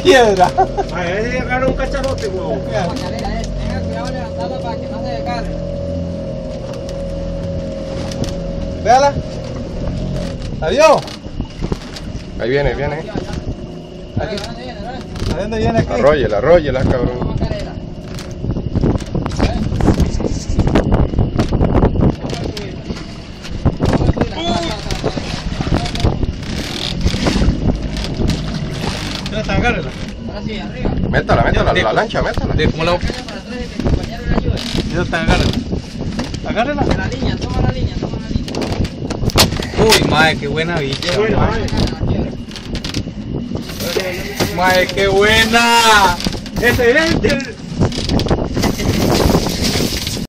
piedra. A ver si agarra un cachalote, huevón. Tenga cuidado levantando para que no se descargue. Véala. Adiós. Ahí viene, viene. Aquí. ¿A dónde viene aquí? Arróyela, cabrón. Agárrela. Ahora sí, arriba. Métala, la lancha, métala. ¿Cómo la Para atrás y que mi compañero le ayude. agárrela? Agárrela. De la línea, toma la línea. Uy, madre, qué buena bicha. Qué bueno, madre. Aquí, Madre, qué buena. Excelente.